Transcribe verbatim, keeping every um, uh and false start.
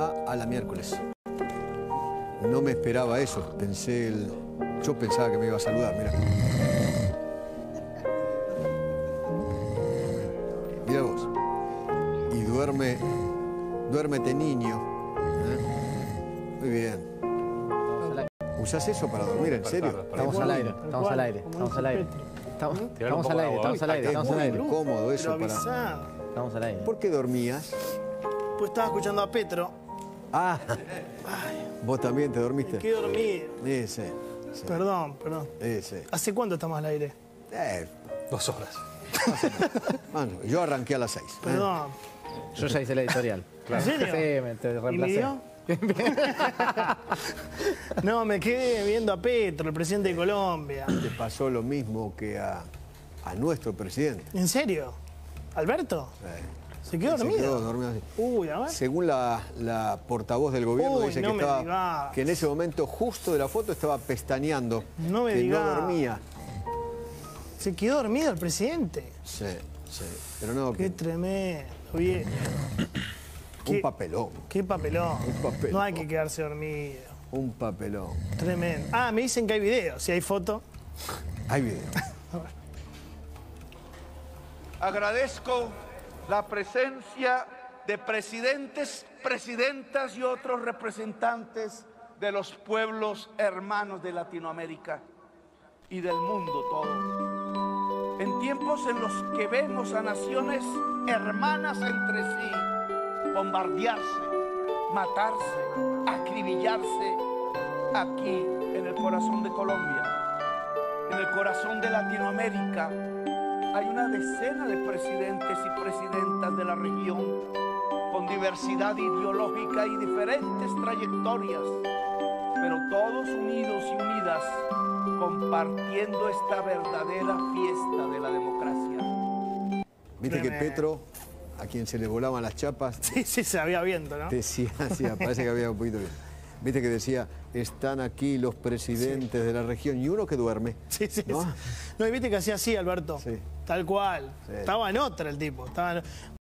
Ah, a la miércoles. No me esperaba eso. Pensé el... Yo pensaba que me iba a saludar, mira. Mira vos. Y duerme... Duérmete, niño. ¿Eh? Muy bien. ¿Usás eso para dormir, en serio? Estamos al aire, estamos al aire, estamos al aire. Estamos, estamos al aire, estamos al aire, estamos al aire. Es muy cómodo eso Pero para... avisá. Estamos al aire. ¿Por qué dormías? Pues estaba escuchando a Petro. Ah, vos también te dormiste. ¿Qué dormí? Sí, sí. sí. Perdón, perdón. Sí, sí. ¿Hace cuánto estamos al aire? Eh, Dos horas. bueno, yo arranqué a las seis. Perdón. Yo ya hice la editorial. ¿En serio? Sí, me te ¿Y reemplacé. midió? No, me quedé viendo a Petro, el presidente de Colombia. Te pasó lo mismo que a, a nuestro presidente. ¿En serio? ¿Alberto? Sí. ¿Se quedó Se dormido? quedó dormido así. Uy, a ver. Según la, la portavoz del gobierno, Uy, dice no que, me estaba, digas. que en ese momento, justo de la foto, estaba pestañeando. No me que digas. no dormía. ¿Se quedó dormido el presidente? Sí, sí. Pero no, Qué que, tremendo. Bien. un Qué- papelón. Qué papelón. Un papelón. No hay que quedarse dormido. Un papelón. Tremendo. Ah, me dicen que hay video. Si hay foto. Hay video. Agradezco la presencia de presidentes, presidentas y otros representantes de los pueblos hermanos de Latinoamérica y del mundo todo. En tiempos en los que vemos a naciones hermanas entre sí bombardearse, matarse, acribillarse, aquí en el corazón de Colombia, en el corazón de Latinoamérica, hay una decena de presidentes y presidentas de la región con diversidad ideológica y diferentes trayectorias, pero todos unidos y unidas compartiendo esta verdadera fiesta de la democracia. Viste que Tremendo. Petro, a quien se le volaban las chapas, Sí, sí, se había viento, ¿no? decía, sí, parece que había un poquito bien. Viste que decía, están aquí los presidentes sí. de la región y uno que duerme. Sí, sí, ¿no? sí. No, y viste que hacía así, Alberto. Sí. Tal cual. Sí. Estaba en otra el tipo. Estaba en...